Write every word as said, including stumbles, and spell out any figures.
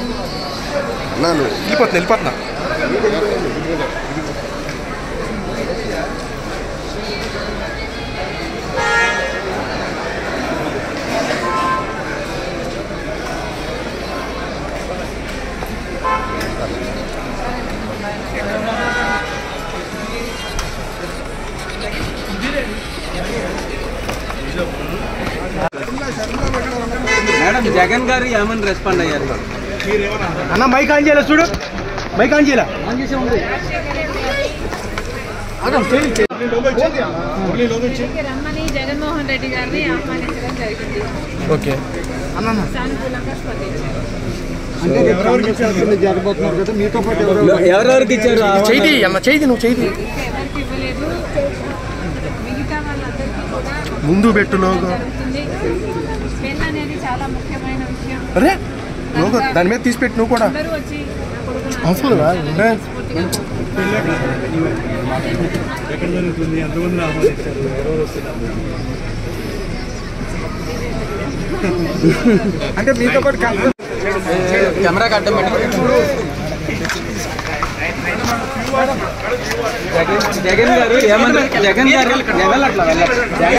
వెళ్ళిపోతున్నా వెళ్ళిపోతున్నా మేడం జగన్ గారు ఏమని రెస్పాండ్ అయ్యారు అన్న మైక్ ఆన్ చేయాలి చూడు మైక్ ఆన్ చేయాలి రమ్మని జగన్మోహన్ రెడ్డి గారిని ఆహ్వానించడం జరిగింది. ఓకే సానుకూలంగా స్పందించారు. ఎవరెవరికి ఇచ్చారు చేయి అన్న చేయి నువ్వు చేయి ఎవరికి ఇవ్వలేదు. మిగతా వాళ్ళందరికీ కూడా ముందు పెట్టు లోగో జరుగుతుంది. పెన్ అనేది చాలా ముఖ్యమైన విషయం. అరే లోగో దాని మీద తీసి పెట్టు నువ్వు కూడా అందరూ వచ్చి నా కొడుకును అవసరం స్ఫూర్తిగా ఎక్కడ జరుగుతుంది ఎంతమంది ఆహ్వానించారు ఎవరెవరు వస్తున్నారు అంటే మీతో పాటు కెమెరా కట్టం జగన్ జగన్ గారు ఏమన్నా జగన్ గారు వెళ్ళట్లా వెళ్ళట్లా